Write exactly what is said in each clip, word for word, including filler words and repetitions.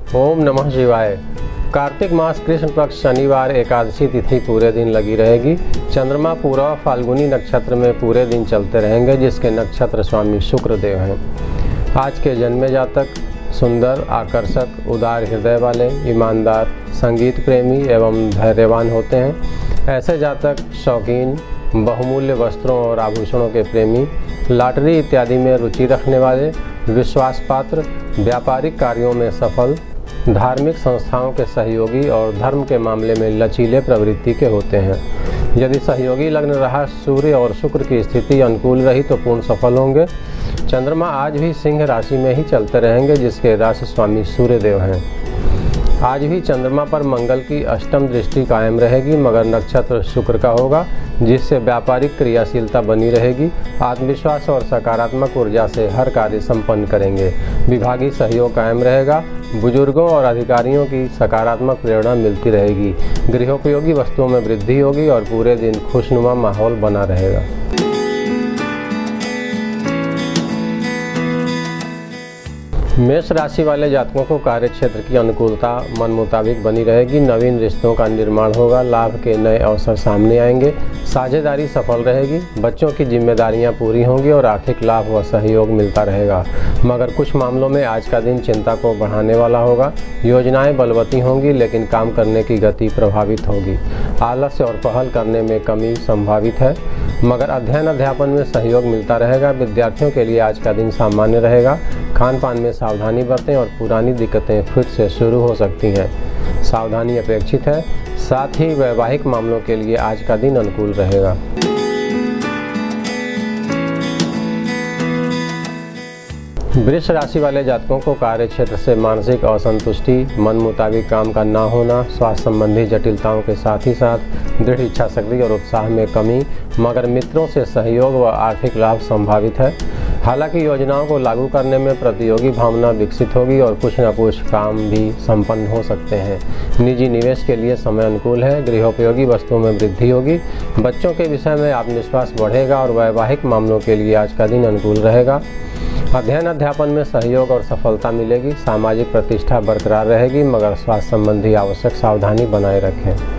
ओम नमः शिवाय। कार्तिक मास कृष्ण पक्ष शनिवार एकादशी तिथि पूरे दिन लगी रहेगी। चंद्रमा पूरा फाल्गुनी नक्षत्र में पूरे दिन चलते रहेंगे, जिसके नक्षत्र स्वामी शुक्र देव हैं। आज के जन्मे जातक सुंदर, आकर्षक, उदार हृदय वाले, ईमानदार, संगीत प्रेमी एवं धैर्यवान होते हैं। ऐसे जातक शौकीन, बहुमूल्य वस्त्रों और आभूषणों के प्रेमी, लॉटरी इत्यादि में रुचि रखने वाले, विश्वास पात्र, व्यापारिक कार्यों में सफल, धार्मिक संस्थाओं के सहयोगी और धर्म के मामले में लचीले प्रवृत्ति के होते हैं। यदि सहयोगी लग्न रहा, सूर्य और शुक्र की स्थिति अनुकूल रही तो पूर्ण सफल होंगे। चंद्रमा आज भी सिंह राशि में ही चलते रहेंगे, जिसके राशि स्वामी सूर्य देव हैं। आज भी चंद्रमा पर मंगल की अष्टम दृष्टि कायम रहेगी, मगर नक्षत्र शुक्र का होगा, जिससे व्यापारिक क्रियाशीलता बनी रहेगी। आत्मविश्वास और सकारात्मक ऊर्जा से हर कार्य संपन्न करेंगे। विभागीय सहयोग कायम रहेगा। बुजुर्गों और अधिकारियों की सकारात्मक प्रेरणा मिलती रहेगी। गृहोपयोगी वस्तुओं में वृद्धि होगी और पूरे दिन खुशनुमा माहौल बना रहेगा। मेष राशि वाले जातकों को कार्य क्षेत्र की अनुकूलता मन मुताबिक बनी रहेगी। नवीन रिश्तों का निर्माण होगा। लाभ के नए अवसर सामने आएंगे। साझेदारी सफल रहेगी। बच्चों की जिम्मेदारियां पूरी होंगी और आर्थिक लाभ व सहयोग मिलता रहेगा, मगर कुछ मामलों में आज का दिन चिंता को बढ़ाने वाला होगा। योजनाएं बलवती होंगी, लेकिन काम करने की गति प्रभावित होगी। आलस्य और पहल करने में कमी संभावित है, मगर अध्ययन अध्यापन में सहयोग मिलता रहेगा। विद्यार्थियों के लिए आज का दिन सामान्य रहेगा। खान पान में सावधानी बरतें और पुरानी दिक्कतें फिर से शुरू हो सकती हैं। सावधानी अपेक्षित है। साथ ही वैवाहिक मामलों के लिए आज का दिन अनुकूल रहेगा। वृष राशि वाले जातकों को कार्य क्षेत्र से मानसिक असंतुष्टि, मन मुताबिक काम का ना होना, स्वास्थ्य संबंधी जटिलताओं के साथ ही साथ दृढ़ इच्छा शक्ति और उत्साह में कमी, मगर मित्रों से सहयोग व आर्थिक लाभ संभावित है। हालांकि योजनाओं को लागू करने में प्रतियोगी भावना विकसित होगी और कुछ न कुछ काम भी संपन्न हो सकते हैं। निजी निवेश के लिए समय अनुकूल है। गृहोपयोगी वस्तुओं में वृद्धि होगी। बच्चों के विषय में आत्मविश्वास बढ़ेगा और वैवाहिक मामलों के लिए आज का दिन अनुकूल रहेगा। अध्ययन अध्यापन में सहयोग और सफलता मिलेगी। सामाजिक प्रतिष्ठा बरकरार रहेगी, मगर स्वास्थ्य संबंधी आवश्यक सावधानी बनाए रखें।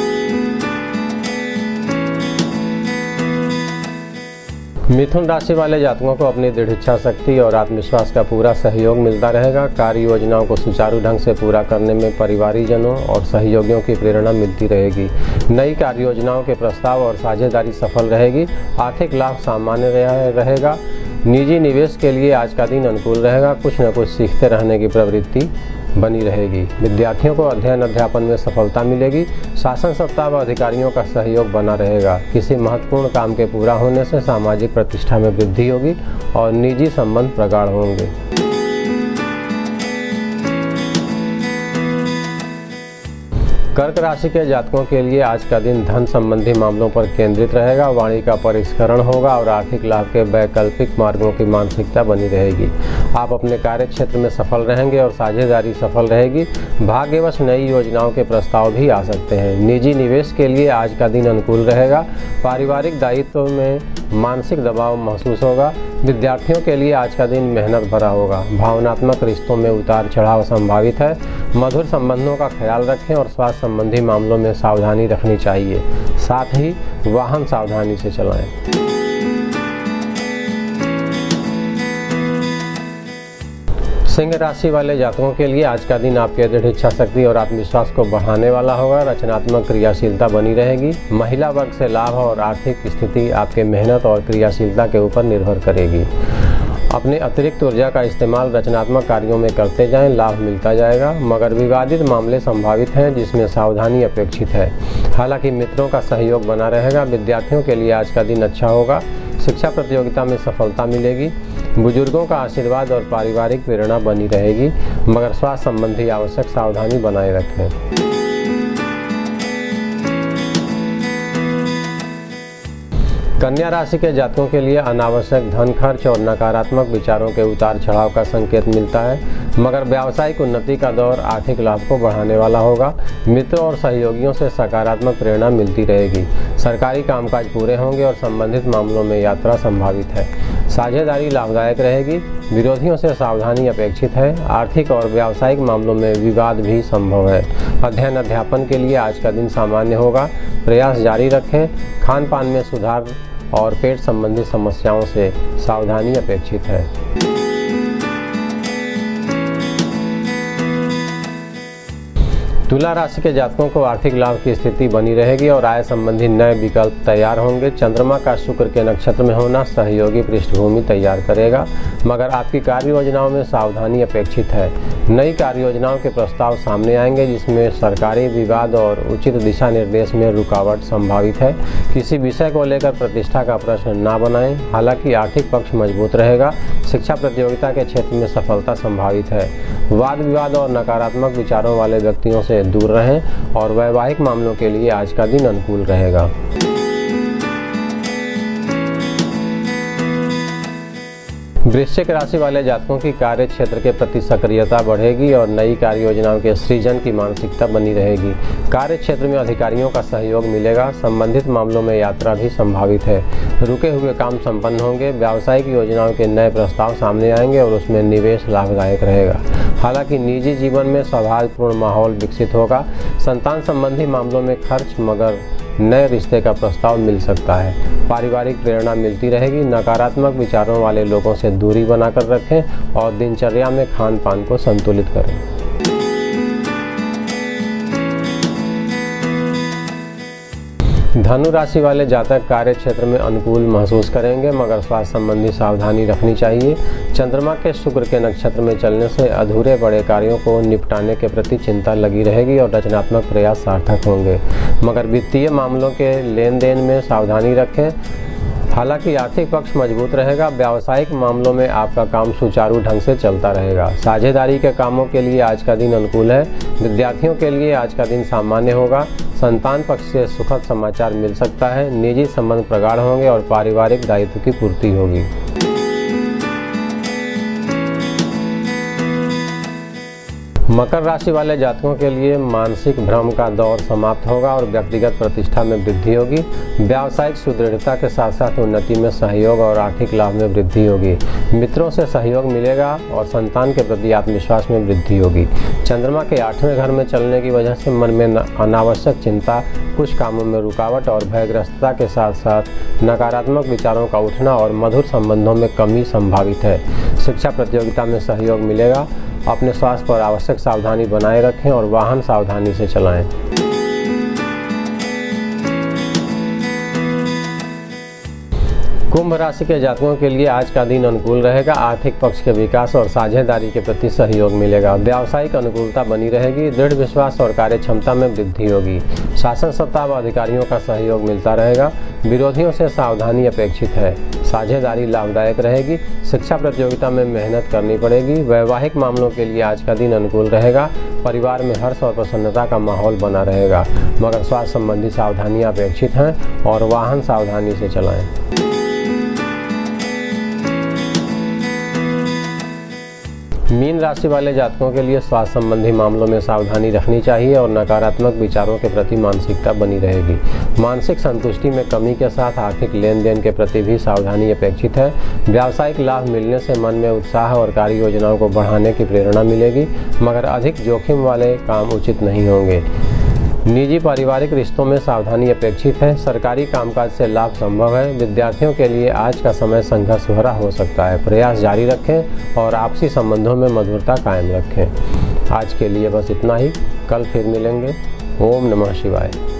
मिथुन राशि वाले जातकों को अपनी दृढ़ इच्छा शक्ति और आत्मविश्वास का पूरा सहयोग मिलता रहेगा। कार्य योजनाओं को सुचारू ढंग से पूरा करने में परिवारीजनों और सहयोगियों की प्रेरणा मिलती रहेगी। नई कार्य योजनाओं के प्रस्ताव और साझेदारी सफल रहेगी। आर्थिक लाभ सामान्य रहेगा। निजी निवेश के लिए आज का दिन अनुकूल रहेगा। कुछ न कुछ सीखते रहने की प्रवृत्ति बनी रहेगी। विद्यार्थियों को अध्ययन अध्यापन में सफलता मिलेगी। शासन सत्ता व अधिकारियों का सहयोग बना रहेगा। किसी महत्वपूर्ण काम के पूरा होने से सामाजिक प्रतिष्ठा में वृद्धि होगी और निजी संबंध प्रगाढ़ होंगे। कर्क राशि के जातकों के लिए आज का दिन धन संबंधी मामलों पर केंद्रित रहेगा। वाणी का परिष्करण होगा और आर्थिक लाभ के वैकल्पिक मार्गों की मानसिकता बनी रहेगी। आप अपने कार्य क्षेत्र में सफल रहेंगे और साझेदारी सफल रहेगी। भाग्यवश नई योजनाओं के प्रस्ताव भी आ सकते हैं। निजी निवेश के लिए आज का दिन अनुकूल रहेगा। पारिवारिक दायित्व में मानसिक दबाव महसूस होगा। विद्यार्थियों के लिए आज का दिन मेहनत भरा होगा। भावनात्मक रिश्तों में उतार चढ़ाव संभावित है। मधुर संबंधों का ख्याल रखें और स्वास्थ्य संबंधी मामलों में सावधानी रखनी चाहिए। साथ ही वाहन सावधानी से चलाएं। सिंह राशि वाले जातकों के लिए आज का दिन आपके दृढ़ इच्छा शक्ति और आत्मविश्वास को बढ़ाने वाला होगा। रचनात्मक क्रियाशीलता बनी रहेगी। महिला वर्ग से लाभ और आर्थिक स्थिति आपके मेहनत और क्रियाशीलता के ऊपर निर्भर करेगी। अपने अतिरिक्त ऊर्जा का इस्तेमाल रचनात्मक कार्यों में करते जाएं, लाभ मिलता जाएगा, मगर विवादित मामले संभावित हैं, जिसमें सावधानी अपेक्षित है। हालांकि मित्रों का सहयोग बना रहेगा। विद्यार्थियों के लिए आज का दिन अच्छा होगा। शिक्षा प्रतियोगिता में सफलता मिलेगी। बुजुर्गों का आशीर्वाद और पारिवारिक प्रेरणा बनी रहेगी, मगर स्वास्थ्य संबंधी आवश्यक सावधानी बनाए रखें। कन्या राशि के जातकों के लिए अनावश्यक धन खर्च और नकारात्मक विचारों के उतार चढ़ाव का संकेत मिलता है, मगर व्यावसायिक उन्नति का दौर आर्थिक लाभ को बढ़ाने वाला होगा। मित्रों और सहयोगियों से सकारात्मक प्रेरणा मिलती रहेगी। सरकारी कामकाज पूरे होंगे और संबंधित मामलों में यात्रा संभावित है। साझेदारी लाभदायक रहेगी। विरोधियों से सावधानी अपेक्षित है। आर्थिक और व्यावसायिक मामलों में विवाद भी संभव है। अध्ययन अध्यापन के लिए आज का दिन सामान्य होगा। प्रयास जारी रखें। खान पान में सुधार और पेट संबंधी समस्याओं से सावधानी अपेक्षित है। तुला राशि के जातकों को आर्थिक लाभ की स्थिति बनी रहेगी और आय संबंधी नए विकल्प तैयार होंगे। चंद्रमा का शुक्र के नक्षत्र में होना सहयोगी पृष्ठभूमि तैयार करेगा, मगर आपकी कार्य योजनाओं में सावधानी अपेक्षित है। नई कार्य योजनाओं के प्रस्ताव सामने आएंगे, जिसमें सरकारी विवाद और उचित दिशा निर्देश में रुकावट संभावित है। किसी विषय को लेकर प्रतिष्ठा का प्रश्न ना बनाएं। हालांकि आर्थिक पक्ष मजबूत रहेगा। शिक्षा प्रतियोगिता के क्षेत्र में सफलता संभावित है। वाद विवाद और नकारात्मक विचारों वाले व्यक्तियों से दूर रहें और वैवाहिक मामलों के लिए आज का दिन अनुकूल रहेगा। वृश्चिक राशि वाले जातकों की कार्य क्षेत्र के प्रति सक्रियता बढ़ेगी और नई कार्य योजनाओं के सृजन की मानसिकता बनी रहेगी। कार्य क्षेत्र में अधिकारियों का सहयोग मिलेगा। संबंधित मामलों में यात्रा भी संभावित है। रुके हुए काम संपन्न होंगे। व्यावसायिक योजनाओं के नए प्रस्ताव सामने आएंगे और उसमें निवेश लाभदायक रहेगा। हालांकि निजी जीवन में सौहार्दपूर्ण माहौल विकसित होगा। संतान संबंधी मामलों में खर्च, मगर नए रिश्ते का प्रस्ताव मिल सकता है। पारिवारिक प्रेरणा मिलती रहेगी। नकारात्मक विचारों वाले लोगों से दूरी बनाकर रखें और दिनचर्या में खान पान को संतुलित करें। धनु राशि वाले जातक कार्य क्षेत्र में अनुकूल महसूस करेंगे, मगर स्वास्थ्य संबंधी सावधानी रखनी चाहिए। चंद्रमा के शुक्र के नक्षत्र में चलने से अधूरे बड़े कार्यों को निपटाने के प्रति चिंता लगी रहेगी और रचनात्मक प्रयास सार्थक होंगे, मगर वित्तीय मामलों के लेन देन में सावधानी रखें। हालांकि आर्थिक पक्ष मजबूत रहेगा। व्यावसायिक मामलों में आपका काम सुचारू ढंग से चलता रहेगा। साझेदारी के कामों के लिए आज का दिन अनुकूल है। विद्यार्थियों के लिए आज का दिन सामान्य होगा। संतान पक्ष से सुखद समाचार मिल सकता है। निजी संबंध प्रगाढ़ होंगे और पारिवारिक दायित्व की पूर्ति होगी। मकर राशि वाले जातकों के लिए मानसिक भ्रम का दौर समाप्त होगा और व्यक्तिगत प्रतिष्ठा में वृद्धि होगी। व्यावसायिक सुदृढ़ता के साथ साथ उन्नति में सहयोग और आर्थिक लाभ में वृद्धि होगी। मित्रों से सहयोग मिलेगा और संतान के प्रति आत्मविश्वास में वृद्धि होगी। चंद्रमा के आठवें घर में चलने की वजह से मन में अनावश्यक चिंता, कुछ कामों में रुकावट और भयग्रस्तता के साथ साथ नकारात्मक विचारों का उठना और मधुर संबंधों में कमी संभावित है। शिक्षा प्रतियोगिता में सहयोग मिलेगा। अपने स्वास्थ्य पर आवश्यक सावधानी बनाए रखें और वाहन सावधानी से चलाएं। कुंभ राशि के जातकों के लिए आज का दिन अनुकूल रहेगा। आर्थिक पक्ष के विकास और साझेदारी के प्रति सहयोग मिलेगा। व्यावसायिक अनुकूलता बनी रहेगी। दृढ़ विश्वास और कार्य क्षमता में वृद्धि होगी। शासन सत्ता व अधिकारियों का सहयोग मिलता रहेगा। विरोधियों से सावधानी अपेक्षित है। साझेदारी लाभदायक रहेगी। शिक्षा प्रतियोगिता में मेहनत करनी पड़ेगी। वैवाहिक मामलों के लिए आज का दिन अनुकूल रहेगा। परिवार में हर्ष और प्रसन्नता का माहौल बना रहेगा, मगर स्वास्थ्य संबंधी सावधानियां अपेक्षित हैं और वाहन सावधानी से चलाएं। मीन राशि वाले जातकों के लिए स्वास्थ्य संबंधी मामलों में सावधानी रखनी चाहिए और नकारात्मक विचारों के प्रति मानसिकता बनी रहेगी। मानसिक संतुष्टि में कमी के साथ आर्थिक लेन देन के प्रति भी सावधानी अपेक्षित है। व्यावसायिक लाभ मिलने से मन में उत्साह और कार्य योजनाओं को बढ़ाने की प्रेरणा मिलेगी, मगर अधिक जोखिम वाले काम उचित नहीं होंगे। निजी पारिवारिक रिश्तों में सावधानी अपेक्षित है। सरकारी कामकाज से लाभ संभव है। विद्यार्थियों के लिए आज का समय संघर्ष भरा हो सकता है। प्रयास जारी रखें और आपसी संबंधों में मधुरता कायम रखें। आज के लिए बस इतना ही। कल फिर मिलेंगे। ओम नमः शिवाय।